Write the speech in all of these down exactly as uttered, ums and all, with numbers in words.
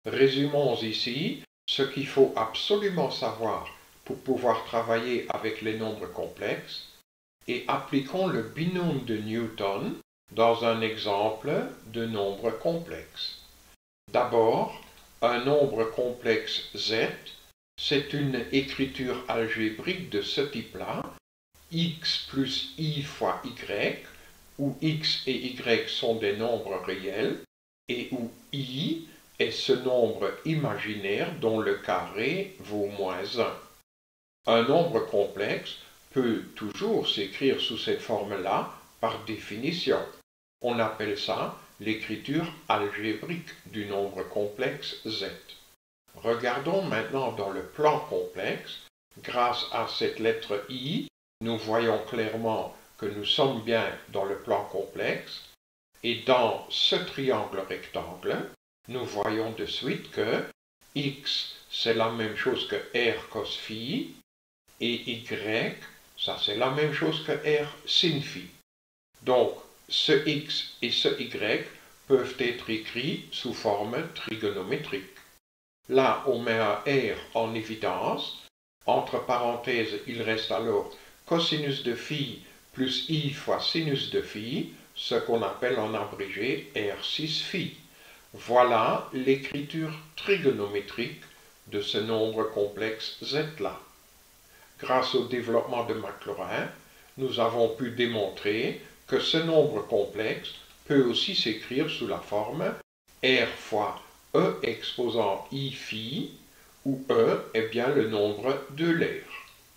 Résumons ici ce qu'il faut absolument savoir pour pouvoir travailler avec les nombres complexes et appliquons le binôme de Newton dans un exemple de nombre complexe. D'abord, un nombre complexe z, c'est une écriture algébrique de ce type-là, x plus i fois y, où x et y sont des nombres réels, et où i est ce nombre imaginaire dont le carré vaut moins un. Un nombre complexe peut toujours s'écrire sous cette forme-là par définition. On appelle ça l'écriture algébrique du nombre complexe z. Regardons maintenant dans le plan complexe. Grâce à cette lettre i, nous voyons clairement que nous sommes bien dans le plan complexe. Et dans ce triangle rectangle, nous voyons de suite que x, c'est la même chose que r cos phi, et y, ça c'est la même chose que r sin phi. Donc, ce x et ce y peuvent être écrits sous forme trigonométrique. Là, on met un r en évidence. Entre parenthèses, il reste alors cosinus de phi plus i fois sinus de phi, ce qu'on appelle en abrégé r six phi. Voilà l'écriture trigonométrique de ce nombre complexe z-là. Grâce au développement de Maclaurin, nous avons pu démontrer que ce nombre complexe peut aussi s'écrire sous la forme r fois e exposant i phi, où e est bien le nombre d'Euler.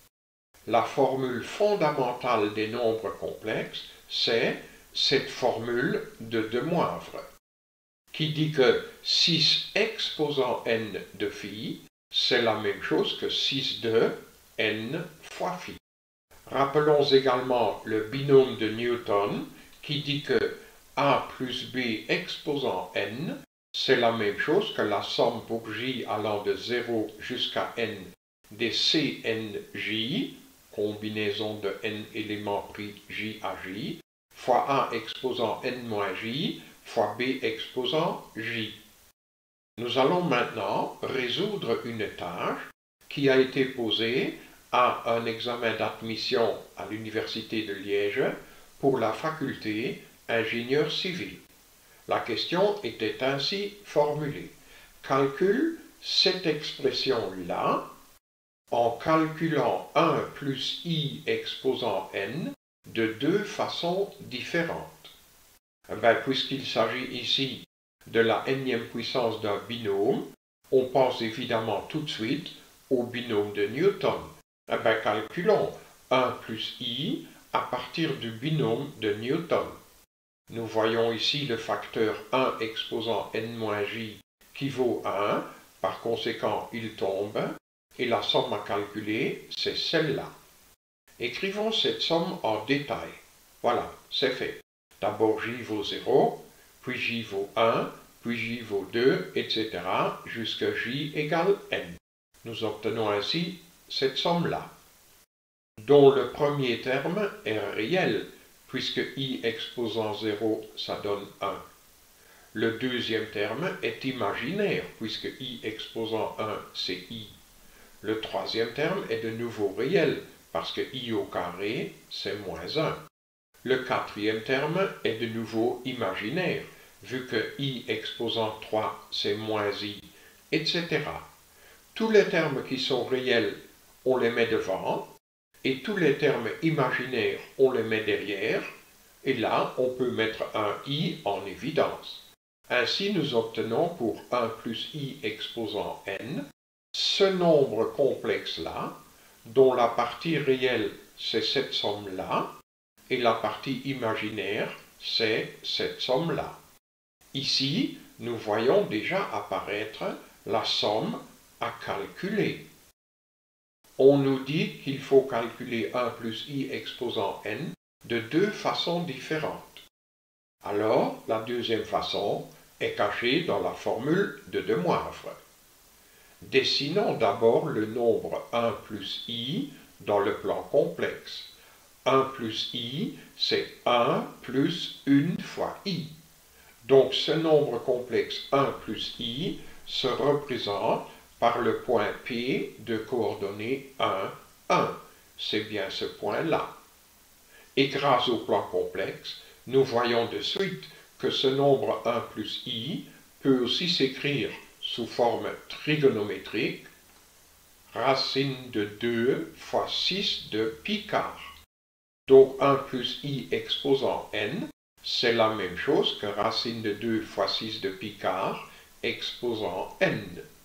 La formule fondamentale des nombres complexes, c'est cette formule de De Moivre, qui dit que six exposant n de phi, c'est la même chose que six de n fois phi. Rappelons également le binôme de Newton, qui dit que a plus b exposant n, c'est la même chose que la somme pour j allant de zéro jusqu'à n des cnj, combinaison de n éléments pris j à j, fois a exposant n moins j, fois b exposant j. Nous allons maintenant résoudre une tâche qui a été posée à un examen d'admission à l'Université de Liège pour la faculté ingénieur civil. La question était ainsi formulée. Calcule cette expression-là en calculant un plus i exposant n de deux façons différentes. Ben, puisqu'il s'agit ici de la énième puissance d'un binôme, on pense évidemment tout de suite au binôme de Newton. Eh ben, calculons un plus i à partir du binôme de Newton. Nous voyons ici le facteur un exposant n moins j qui vaut un, par conséquent il tombe, et la somme à calculer, c'est celle-là. Écrivons cette somme en détail. Voilà, c'est fait. D'abord j vaut zéro, puis j vaut un, puis j vaut deux, et cetera, jusqu'à j égale n. Nous obtenons ainsi cette somme-là, dont le premier terme est réel, puisque i exposant zéro, ça donne un. Le deuxième terme est imaginaire, puisque i exposant un, c'est i. Le troisième terme est de nouveau réel, parce que i au carré, c'est moins un. Le quatrième terme est de nouveau imaginaire, vu que i exposant trois, c'est moins i, et cetera. Tous les termes qui sont réels, on les met devant, et tous les termes imaginaires, on les met derrière, et là, on peut mettre un i en évidence. Ainsi, nous obtenons pour un plus i exposant n, ce nombre complexe-là, dont la partie réelle, c'est cette somme-là, et la partie imaginaire, c'est cette somme-là. Ici, nous voyons déjà apparaître la somme à calculer. On nous dit qu'il faut calculer un plus i exposant n de deux façons différentes. Alors, la deuxième façon est cachée dans la formule de De Moivre. Dessinons d'abord le nombre un plus i dans le plan complexe. un plus i, c'est un plus une fois i. Donc ce nombre complexe un plus i se représente par le point P de coordonnées un, un. C'est bien ce point-là. Et grâce au plan complexe, nous voyons de suite que ce nombre un plus i peut aussi s'écrire sous forme trigonométrique, racine de deux fois six de pi quart. Donc un plus i exposant n, c'est la même chose que racine de deux fois six de pi quart exposant n.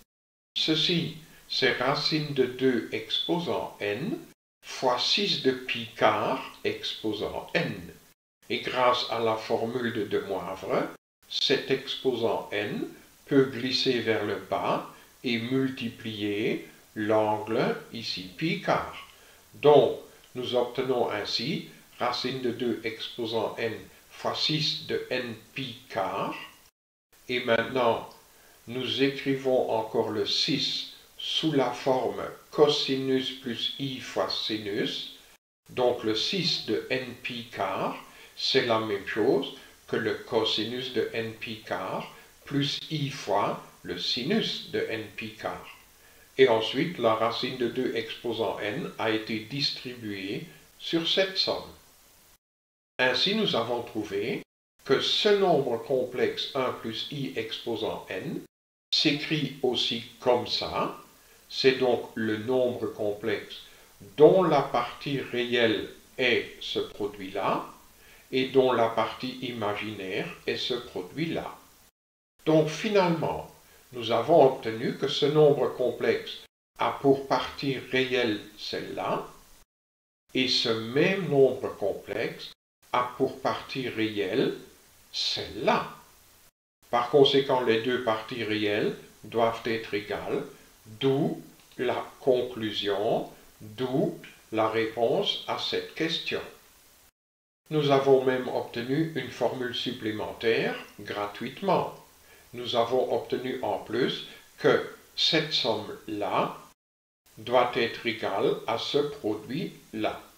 Ceci, c'est racine de deux exposant n fois six de pi quart exposant n. Et grâce à la formule de De Moivre, cet exposant n peut glisser vers le bas et multiplier l'angle ici pi quart. Donc, nous obtenons ainsi racine de deux exposant n fois six de n pi quart. Et maintenant, nous écrivons encore le six sous la forme cosinus plus i fois sinus. Donc le six de n pi quart, c'est la même chose que le cosinus de n pi quart plus i fois le sinus de n pi quart. Et ensuite, la racine de deux exposant n a été distribuée sur cette somme. Ainsi, nous avons trouvé que ce nombre complexe un plus i exposant n s'écrit aussi comme ça. C'est donc le nombre complexe dont la partie réelle est ce produit-là et dont la partie imaginaire est ce produit-là. Donc finalement, nous avons obtenu que ce nombre complexe a pour partie réelle celle-là, et ce même nombre complexe a pour partie réelle celle-là. Par conséquent, les deux parties réelles doivent être égales, d'où la conclusion, d'où la réponse à cette question. Nous avons même obtenu une formule supplémentaire gratuitement. Nous avons obtenu en plus que cette somme-là doit être égale à ce produit-là.